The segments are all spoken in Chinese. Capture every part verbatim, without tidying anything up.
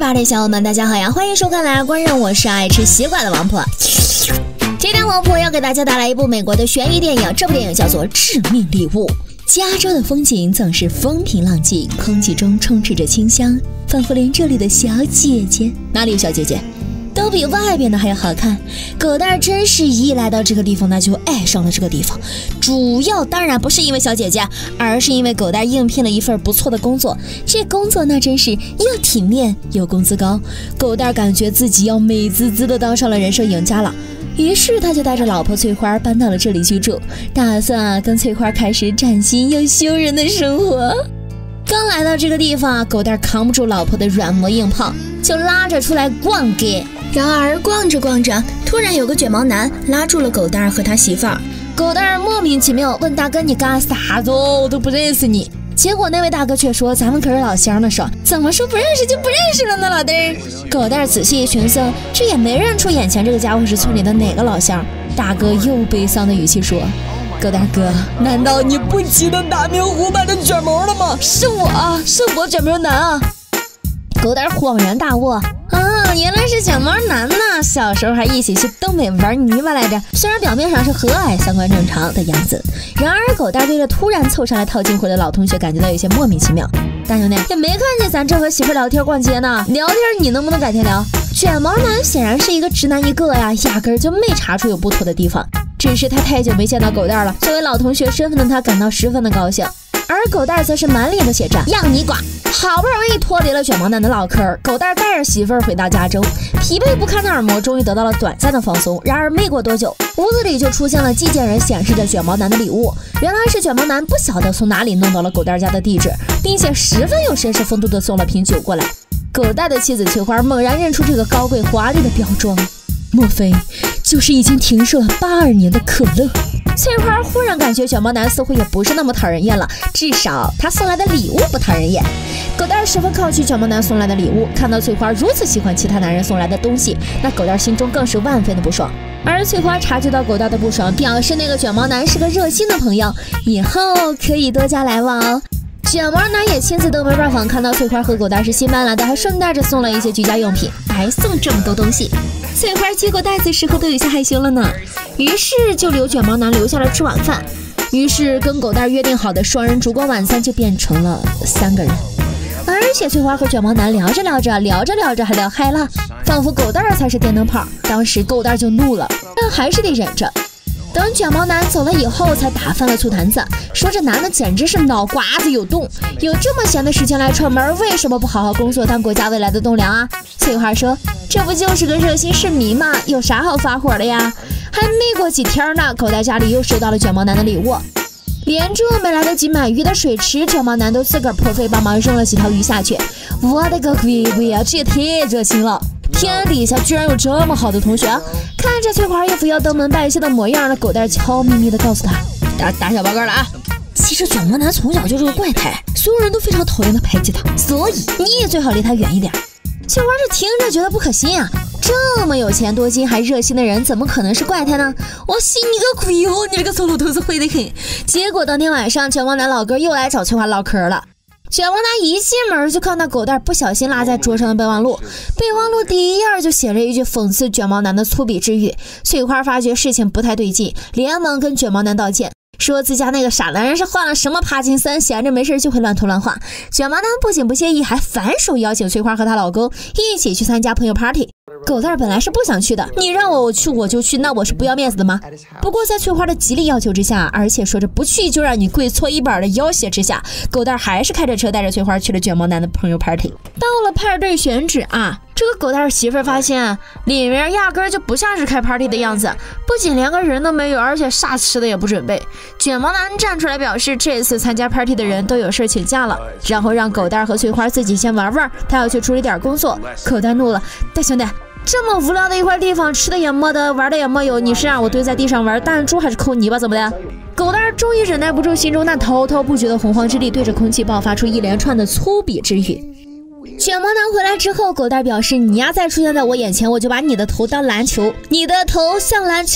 吧的小伙伴大家好呀，欢迎收看来观众，我是爱吃西瓜的王婆。这天王婆要给大家带来一部美国的悬疑电影，这部电影叫做《致命礼物》。加州的风景总是风平浪静，空气中充斥着清香，仿佛连这里的小姐姐，哪里有小姐姐都比外边的还要好看。狗蛋真是一来到这个地方那就爱上了这个地方，主要当然不是因为小姐姐，而是因为狗蛋应聘了一份不错的工作。这工作那真是又体面又工资高，狗蛋感觉自己要美滋滋的当上了人生赢家了。于是他就带着老婆翠花搬到了这里居住，打算啊跟翠花开始崭新又羞人的生活。刚来到这个地方，狗蛋扛不住老婆的软磨硬泡，就拉着出来逛街。然而逛着逛着，突然有个卷毛男拉住了狗蛋和他媳妇儿。狗蛋莫名其妙问大哥：“你干啥子？我都不认识你。”结果那位大哥却说：“咱们可是老乡了，说怎么说不认识就不认识了呢，老弟儿。”狗蛋仔细一寻思，这也没认出眼前这个家伙是村里的哪个老乡。大哥又悲伤的语气说：“狗蛋哥，难道你不记得大明湖畔的卷毛了吗？是我啊，是我卷毛男啊！”狗蛋恍然大悟，啊，原来是卷毛男呢！小时候还一起去东北玩泥巴来着。虽然表面上是和蔼、三观正常的样子，然而狗蛋对着突然凑上来套近乎的老同学感觉到有些莫名其妙。大兄弟，也没看见咱这和媳妇聊天逛街呢，聊天你能不能改天聊？卷毛男显然是一个直男一个呀，压根儿就没查出有不妥的地方，只是他太久没见到狗蛋了，作为老同学身份的他感到十分的高兴。而狗蛋则是满脸的血战，让你管！好不容易脱离了卷毛男的唠嗑，狗蛋带着媳妇儿回到加州，疲惫不堪的耳膜终于得到了短暂的放松。然而没过多久，屋子里就出现了寄件人显示着卷毛男的礼物，原来是卷毛男不晓得从哪里弄到了狗蛋家的地址，并且十分有绅士风度的送了瓶酒过来。狗蛋的妻子翠花猛然认出这个高贵华丽的标装，莫非就是已经停售了八二年的可乐？翠花忽然感觉卷毛男似乎也不是那么讨人厌了，至少他送来的礼物不讨人厌。狗蛋十分抗拒卷毛男送来的礼物，看到翠花如此喜欢其他男人送来的东西，那狗蛋心中更是万分的不爽。而翠花察觉到狗蛋的不爽，表示那个卷毛男是个热心的朋友，以后可以多加来往哦。卷毛男也亲自登门拜访，看到翠花和狗蛋是新搬来的，还顺带着送了一些居家用品，白送这么多东西。翠花接过袋子时候都有些害羞了呢，于是就留卷毛男留下来吃晚饭。于是跟狗蛋约定好的双人烛光晚餐就变成了三个人。而且翠花和卷毛男聊着聊着聊着聊着还聊嗨了，仿佛狗蛋才是电灯泡。当时狗蛋就怒了，但还是得忍着。等卷毛男走了以后，才打翻了醋坛子，说这男的简直是脑瓜子有洞，有这么闲的时间来串门，为什么不好好工作当国家未来的栋梁啊？翠花说，这不就是个热心市民吗？有啥好发火的呀？还没过几天呢，狗蛋家里又收到了卷毛男的礼物，连这没来得及买鱼的水池，卷毛男都自个儿破费帮忙扔了几条鱼下去。我的个乖乖呀，这也太热心了！天底下居然有这么好的同学！看着翠花一副要登门拜谢的模样，那狗蛋悄咪咪的告诉他：“打打小报告了啊！其实卷毛男从小就是个怪胎，所有人都非常讨厌他、排挤他，所以你也最好离他远一点。”翠花这听着觉得不可信啊，这么有钱多金还热心的人，怎么可能是怪胎呢？我信你个鬼哦！你这个臭老头子会得很。结果当天晚上，卷毛男老哥又来找翠花唠嗑了。卷毛男一进门就看到狗蛋不小心落在桌上的备忘录，备忘录第一页就写着一句讽刺卷毛男的粗鄙之语。翠花发觉事情不太对劲，连忙跟卷毛男道歉，说自家那个傻男人是患了什么帕金森，闲着没事就会乱涂乱画。卷毛男不仅不介意，还反手邀请翠花和她老公一起去参加朋友 party。狗蛋本来是不想去的，你让我我去我就去，那我是不要面子的吗？不过在翠花的极力要求之下，而且说着不去就让你跪搓衣板的要挟之下，狗蛋还是开着车带着翠花去了卷毛男的朋友 party。到了派对选址啊，这个狗蛋媳妇发现里面压根就不像是开 party 的样子，不仅连个人都没有，而且啥吃的也不准备。卷毛男站出来表示，这次参加 party 的人都有事请假了，然后让狗蛋和翠花自己先玩玩，他要去处理点工作。狗蛋怒了，大兄弟，这么无聊的一块地方，吃的也没得，玩的也没有，你是让我堆在地上玩弹珠还是抠泥巴怎么的？狗蛋终于忍耐不住心中那滔滔不绝的洪荒之力，对着空气爆发出一连串的粗鄙之语。卷毛男回来之后，狗蛋表示，你呀再出现在我眼前，我就把你的头当篮球，你的头像篮球。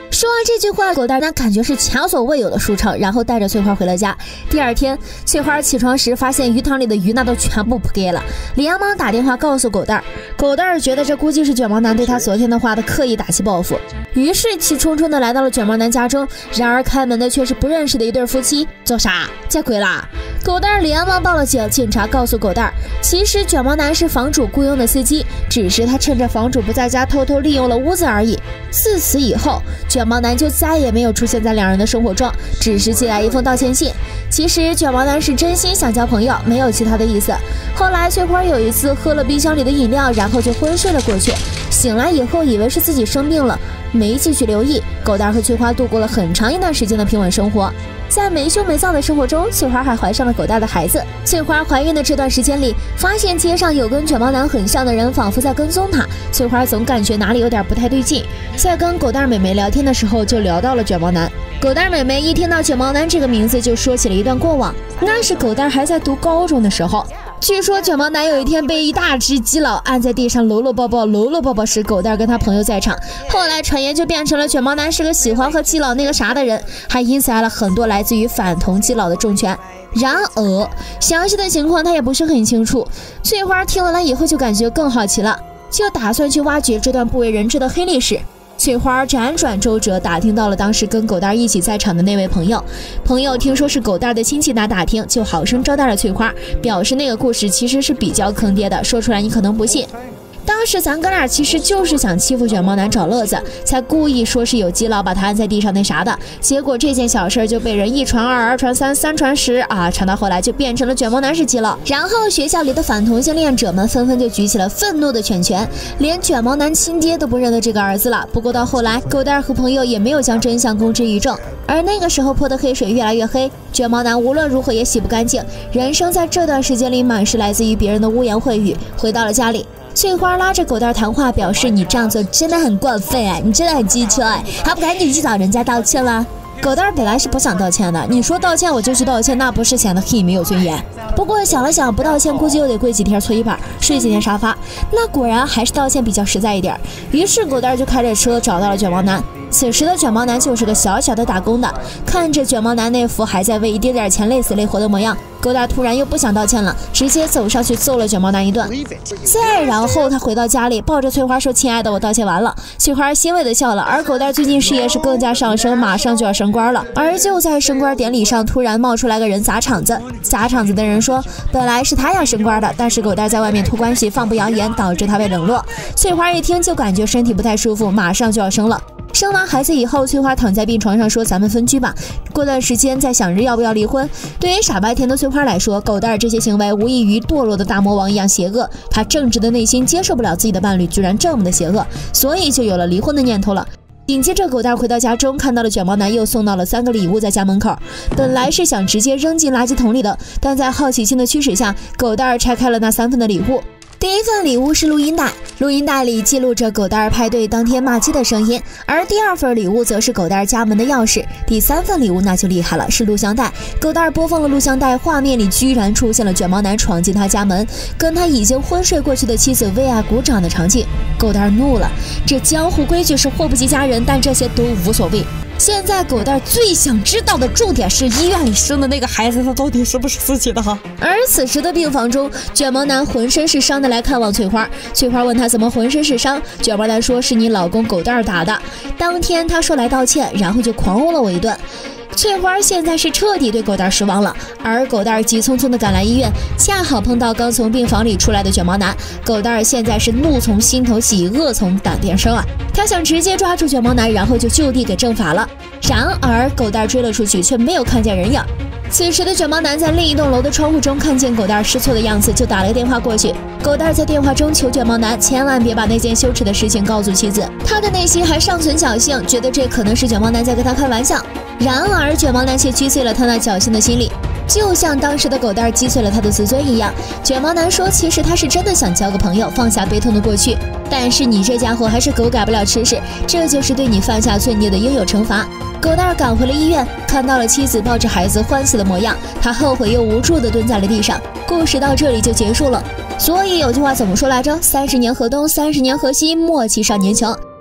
说完这句话，狗蛋那感觉是前所未有的舒畅，然后带着翠花回了家。第二天，翠花起床时发现鱼塘里的鱼那都全部扑给了，连忙打电话告诉狗蛋。狗蛋觉得这估计是卷毛男对他昨天的话的刻意打击报复，于是气冲冲的来到了卷毛男家中。然而开门的却是不认识的一对夫妻。做啥？见鬼啦！狗蛋连忙报了警，警察告诉狗蛋，其实卷毛男是房主雇佣的司机，只是他趁着房主不在家偷偷利用了屋子而已。自此以后，卷毛男就再也没有出现在两人的生活中，只是寄来一封道歉信。其实卷毛男是真心想交朋友，没有其他的意思。后来翠花有一次喝了冰箱里的饮料，然后就昏睡了过去，醒来以后以为是自己生病了，没继续留意。狗蛋和翠花度过了很长一段时间的平稳生活。在没羞没臊的生活中，翠花还怀上了狗蛋的孩子。翠花怀孕的这段时间里，发现街上有跟卷毛男很像的人，仿佛在跟踪她。翠花总感觉哪里有点不太对劲，在跟狗蛋妹妹聊天的时候，就聊到了卷毛男。狗蛋妹妹一听到卷毛男这个名字，就说起了一段过往。那是狗蛋还在读高中的时候，据说卷毛男有一天被一大只基佬按在地上搂搂抱抱，搂搂抱抱时，狗蛋跟他朋友在场。后来传言就变成了卷毛男是个喜欢和基佬那个啥的人，还因此挨了很多来自于反同基佬的重拳。然而详细的情况他也不是很清楚。翠花听了以后就感觉更好奇了，就打算去挖掘这段不为人知的黑历史。翠花辗转周折，打听到了当时跟狗蛋一起在场的那位朋友。朋友听说是狗蛋的亲戚来打听，就好生招待了翠花，表示那个故事其实是比较坑爹的，说出来你可能不信。当时咱哥俩其实就是想欺负卷毛男找乐子，才故意说是有基佬把他按在地上那啥的，结果这件小事就被人一传二，二传三，三传十啊，传到后来就变成了卷毛男是基佬。然后学校里的反同性恋者们纷纷就举起了愤怒的拳拳，连卷毛男亲爹都不认得这个儿子了。不过到后来，狗蛋和朋友也没有将真相公之于众，而那个时候泼的黑水越来越黑，卷毛男无论如何也洗不干净，人生在这段时间里满是来自于别人的污言秽语。回到了家里，翠花拉着狗蛋谈话，表示你这样做真的很过分哎，你真的很机车哎，还不赶紧去找人家道歉了。狗蛋本来是不想道歉的，你说道歉我就去道歉，那不是显得嘿没有尊严。不过想了想，不道歉估计又得跪几天搓衣板，睡几天沙发，那果然还是道歉比较实在一点。于是狗蛋就开着车找到了卷毛男。此时的卷毛男就是个小小的打工的，看着卷毛男那副还在为一丁点钱累死累活的模样，狗蛋突然又不想道歉了，直接走上去揍了卷毛男一顿。再然后他回到家里，抱着翠花说：“亲爱的，我道歉完了。”翠花欣慰的笑了。而狗蛋最近事业是更加上升，马上就要升官了。而就在升官典礼上，突然冒出来个人砸场子。砸场子的人说，本来是他要升官的，但是狗蛋在外面托关系，放不扬言，导致他被冷落。翠花一听就感觉身体不太舒服，马上就要生了。生完孩子以后，翠花躺在病床上说：“咱们分居吧，过段时间再想着要不要离婚。”对于傻白甜的翠花来说，狗蛋这些行为无异于堕落的大魔王一样邪恶。他正直的内心接受不了自己的伴侣居然这么的邪恶，所以就有了离婚的念头了。紧接着，狗蛋回到家中，看到了卷毛男又送到了三个礼物在家门口。本来是想直接扔进垃圾桶里的，但在好奇心的驱使下，狗蛋拆开了那三份的礼物。第一份礼物是录音带，录音带里记录着狗蛋派对当天骂鸡的声音，而第二份礼物则是狗蛋家门的钥匙。第三份礼物那就厉害了，是录像带。狗蛋播放了录像带，画面里居然出现了卷毛男闯进他家门，跟他已经昏睡过去的妻子为爱鼓掌的场景。狗蛋怒了，这江湖规矩是祸不及家人，但这些都无所谓。现在狗蛋最想知道的重点是医院里生的那个孩子，他到底是不是自己的哈？而此时的病房中，卷毛男浑身是伤的来看望翠花。翠花问他怎么浑身是伤，卷毛男说是你老公狗蛋打的。当天他说来道歉，然后就狂殴了我一顿。翠花现在是彻底对狗蛋失望了，而狗蛋急匆匆的赶来医院，恰好碰到刚从病房里出来的卷毛男。狗蛋现在是怒从心头起，恶从胆边生啊！他想直接抓住卷毛男，然后就就地给正法了。然而狗蛋追了出去，却没有看见人影。此时的卷毛男在另一栋楼的窗户中看见狗蛋失措的样子，就打了个电话过去。狗蛋在电话中求卷毛男千万别把那件羞耻的事情告诉妻子，他的内心还尚存侥幸，觉得这可能是卷毛男在跟他开玩笑。然而卷毛男却击碎了他那侥幸的心理，就像当时的狗蛋击碎了他的自尊一样。卷毛男说，其实他是真的想交个朋友，放下悲痛的过去，但是你这家伙还是狗改不了吃屎，这就是对你犯下罪孽的应有惩罚。狗蛋赶回了医院，看到了妻子抱着孩子欢喜的模样，他后悔又无助地蹲在了地上。故事到这里就结束了。所以有句话怎么说来着？三十年河东，三十年河西，莫欺少年穷。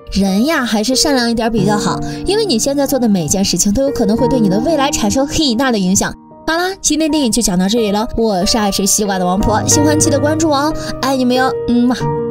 人呀还是善良一点比较好，因为你现在做的每件事情都有可能会对你的未来产生很大的影响。好啦，今天电影就讲到这里了，我是爱吃西瓜的王婆，喜欢记得关注我哦，爱你们哟，嗯嘛。